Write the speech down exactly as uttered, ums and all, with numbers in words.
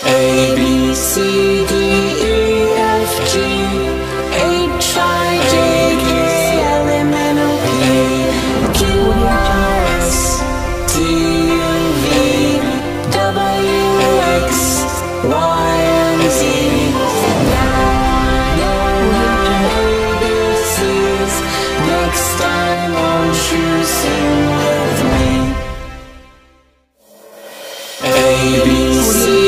A, B, C, D, E, F, G, H, I, J, K, L, M, N, O, P, Q, R, S, T, U, V, W, X, Y, and Z. Now I know my A B Cs. Next time won't you sing with me? A, B, C,